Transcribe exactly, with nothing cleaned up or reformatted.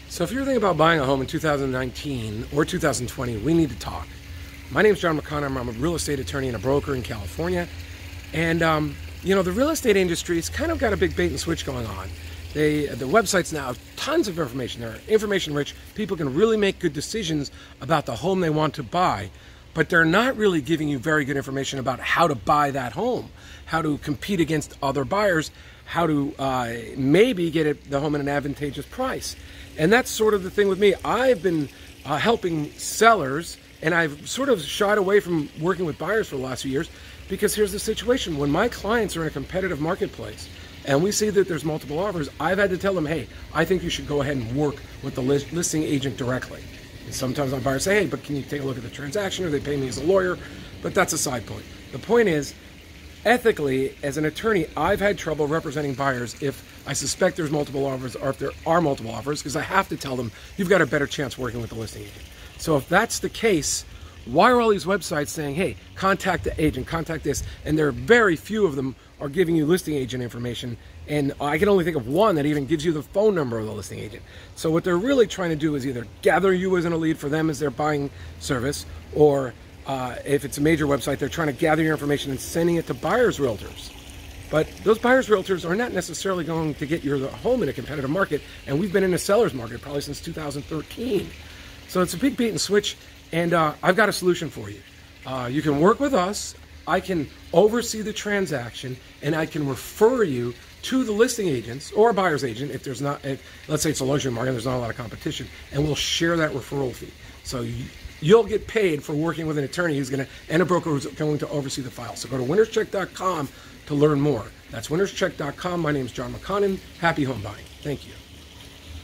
So if you're thinking about buying a home in two thousand nineteen or two thousand twenty, we need to talk. My name is John McConnell. I'm a real estate attorney and a broker in California. And, um, you know, the real estate industry's kind of got a big bait and switch going on. They, the websites now have tons of information. They're information rich. People can really make good decisions about the home they want to buy, but they're not really giving you very good information about how to buy that home, how to compete against other buyers, how to uh, maybe get it, the home at an advantageous price. And that's sort of the thing with me. I've been uh, helping sellers, and I've sort of shied away from working with buyers for the last few years, because here's the situation. When my clients are in a competitive marketplace and we see that there's multiple offers, I've had to tell them, hey, I think you should go ahead and work with the list, listing agent directly. And sometimes my buyers say, hey, but can you take a look at the transaction, or they pay me as a lawyer? But that's a side point. The point is, ethically, as an attorney, I've had trouble representing buyers if I suspect there's multiple offers, or if there are multiple offers, because I have to tell them, you've got a better chance working with the listing agent. So if that's the case, why are all these websites saying, hey, contact the agent, contact this? And there are very few of them are giving you listing agent information. And I can only think of one that even gives you the phone number of the listing agent. So what they're really trying to do is either gather you as in a lead for them as their buying service, or uh, if it's a major website, they're trying to gather your information and sending it to buyers' realtors. But those buyers' realtors are not necessarily going to get your home in a competitive market. And we've been in a seller's market probably since two thousand thirteen. So it's a big bait and switch. And uh, I've got a solution for you. Uh, you can work with us. I can oversee the transaction, and I can refer you to the listing agents or a buyer's agent if there's not, if, let's say it's a luxury market, there's not a lot of competition, and we'll share that referral fee. So you, you'll get paid for working with an attorney who's going to, and a broker who's going to oversee the file. So go to winners check dot com to learn more. That's winners check dot com. My name is John McConnell. Happy home buying. Thank you.